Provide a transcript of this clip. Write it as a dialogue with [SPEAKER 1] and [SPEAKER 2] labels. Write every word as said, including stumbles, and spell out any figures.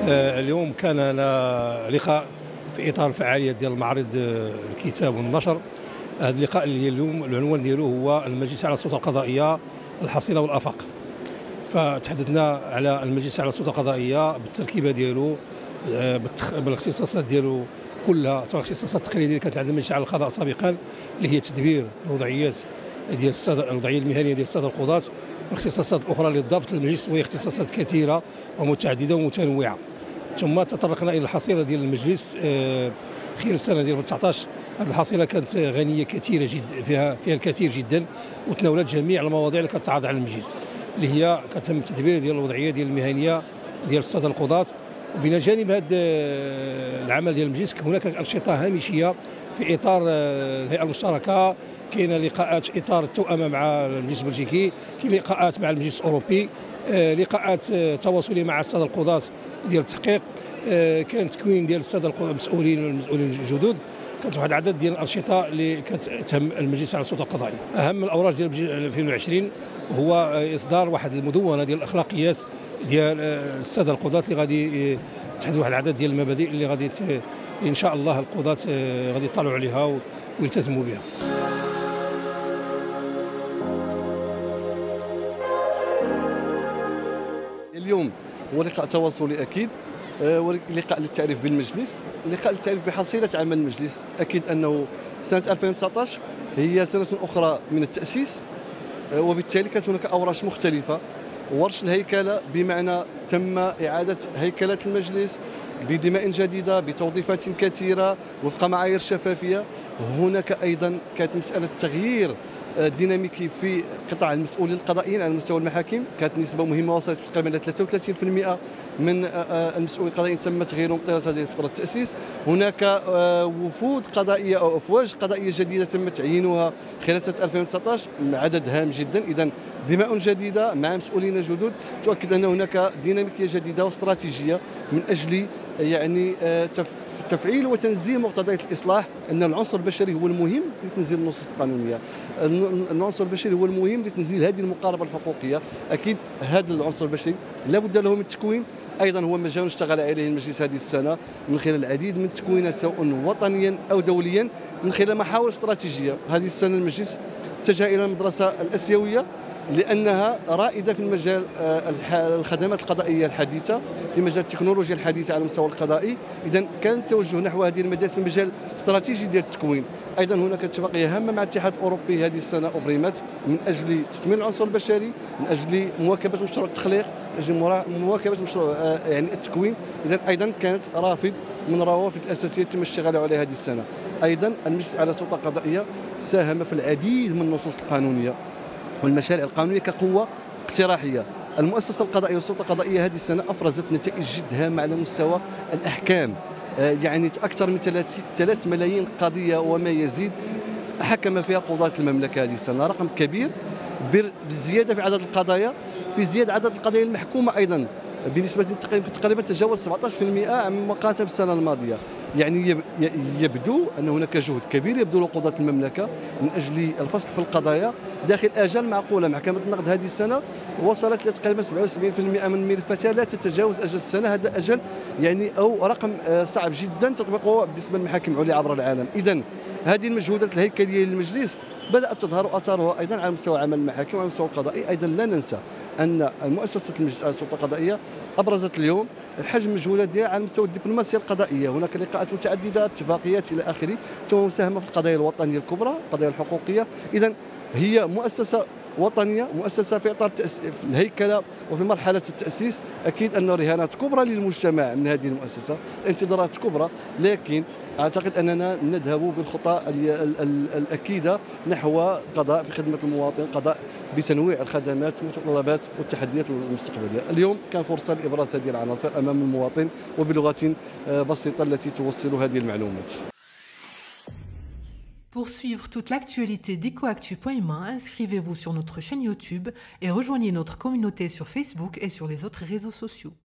[SPEAKER 1] آه، اليوم كان لنا لقاء في اطار فعاليه ديال معرض آه، الكتاب والنشر. هذا اللقاء اللي اليوم العنوان ديالو هو المجلس على السلطه القضائيه الحصيله والافاق. فتحدثنا على المجلس على السلطه القضائيه بالتركيبه ديالو، آه، بالتخ... بالاختصاصات ديالو كلها، سواء الاختصاصات التقليديه اللي كانت عند المجلس على القضاء سابقا اللي هي تدبير الوضعيات ديال الساده، الوضعيه المهنيه ديال الساده القضاة، والاختصاصات الاخرى اللي ضافت للمجلس وهي اختصاصات كثيره ومتعدده ومتنوعه. ثم تطرقنا الى الحصيله ديال المجلس آه، خلال السنه ديال تسعطاش. هذه الحصيله كانت غنيه كثيره جدا، فيها فيها الكثير جدا، وتناولت جميع المواضيع اللي كتعرض على المجلس، اللي هي كتم التدبير ديال الوضعيه ديال المهنيه ديال الساده القضاة. وبين جانب هذا العمل ديال المجلس هناك انشطه هامشيه في اطار الهيئه المشتركه. كاين لقاءات في اطار التوأمه مع المجلس البلجيكي، كاين لقاءات مع المجلس الاوروبي، لقاءات تواصليه مع الساده القضاة ديال التحقيق، كان تكوين ديال الساده المسؤولين والمسؤولين الجدد. كانت واحد العدد ديال الانشطه اللي كتهم المجلس على السلطه القضائيه. اهم الاوراق ديال ألفين وعشرين هو اصدار واحد المدونه ديال الاخلاقيات ديال الساده القضاة اللي غادي تحدد واحد العدد ديال المبادئ اللي غادي ان شاء الله القضاة غادي يطلعوا عليها ويلتزموا بها.
[SPEAKER 2] اليوم هو لقاء تواصلي اكيد، لقاء للتعريف بالمجلس، لقاء للتعريف بحصيله عمل المجلس. اكيد انه سنه ألفين وتسعطاش هي سنه اخرى من التاسيس، وبالتالي كانت هناك اوراش مختلفه. ورش الهيكله بمعنى تم اعاده هيكله المجلس بدماء جديده بتوظيفات كثيره وفق معايير شفافيه. هناك ايضا كانت مساله تغيير ديناميكي في قطاع المسؤولين القضائيين على مستوى المحاكم. كانت نسبه مهمه وصلت تقريبا الى ثلاثة وثلاثين بالمئة من المسؤولين القضائيين تم تغييرهم طيله هذه فتره التاسيس. هناك وفود قضائيه او افواج قضائيه جديده تم تعيينها خلال سنه ألفين وتسعطاش، عدد هام جدا. اذا دماء جديده مع مسؤولين جدد تؤكد ان هناك ديناميكيه جديده واستراتيجيه من اجل يعني تفعيل وتنزيل مقتضيات الاصلاح. ان العنصر البشري هو المهم لتنزيل النصوص القانونيه، العنصر البشري هو المهم لتنزيل هذه المقاربه الحقوقيه. اكيد هذا العنصر البشري لابد له من التكوين، ايضا هو مجال اشتغل عليه المجلس هذه السنه من خلال العديد من التكوينات سواء وطنيا او دوليا من خلال محاور استراتيجيه. هذه السنه المجلس اتجه الى المدرسه الاسيويه لانها رائده في المجال الخدمات القضائيه الحديثه، في مجال التكنولوجيا الحديثه على المستوى القضائي. اذا كان التوجه نحو هذه المدارس في المجال الاستراتيجي ديال التكوين. ايضا هناك اتفاقيه هامه مع الاتحاد الاوروبي هذه السنه ابرمت من اجل تثمين العنصر البشري، من اجل مواكبه مشروع التخليق، من اجل مواكبه مشروع يعني التكوين. اذا ايضا كانت رافد من روافد الاساسيه تم الاشتغال عليها هذه السنه. ايضا المجلس على السلطه القضائيه ساهم في العديد من النصوص القانونيه والمشاريع القانونيه كقوه اقتراحيه. المؤسسه القضائيه والسلطه القضائيه هذه السنه افرزت نتائج جد هامه على مستوى الاحكام. يعني اكثر من ثلاثة ملايين قضيه وما يزيد حكم فيها قضاة المملكه هذه السنه، رقم كبير. بالزياده في عدد القضايا، في زياده عدد القضايا المحكومه ايضا بنسبه تقريبا تجاوز سبعطاش بالمئة عما كانت السنه الماضيه. يعني يبدو ان هناك جهد كبير يبذله قضاة المملكه من اجل الفصل في القضايا داخل اجال معقوله. محكمه النقد هذه السنه وصلت الى تقريبا سبعة وسبعين بالمئة من ملفاتها لا تتجاوز اجل السنه. هذا اجل يعني او رقم صعب جدا تطبيقه بالنسبه للمحاكم العليا عبر العالم. اذا هذه المجهودات الهيكليه للمجلس بدات تظهر اثارها ايضا على مستوى عمل المحاكم وعلى المستوى القضائي. ايضا لا ننسى ان مؤسسه المجلس على السلطه القضائيه ابرزت اليوم الحجم المجهودات ديالها على مستوى الدبلوماسيه القضائيه. هناك لقاءات متعدده، اتفاقيات الى اخره، ثم مساهمه في القضايا الوطنيه الكبرى، القضايا الحقوقيه. اذا هي مؤسسه وطنيه، مؤسسه في اطار في الهيكله وفي مرحله التاسيس. اكيد انه رهانات كبرى للمجتمع من هذه المؤسسه، انتظارات كبرى، لكن اعتقد اننا نذهب بالخطى الاكيده نحو قضاء في خدمه المواطن، قضاء بتنويع الخدمات والمتطلبات والتحديات المستقبليه. اليوم كان فرصه لابراز هذه العناصر امام المواطن وبلغه بسيطه التي توصل هذه المعلومات.
[SPEAKER 3] Pour suivre toute l'actualité d'Ecoactu point M A, inscrivez-vous sur notre chaîne YouTube et rejoignez notre communauté sur Facebook et sur les autres réseaux sociaux.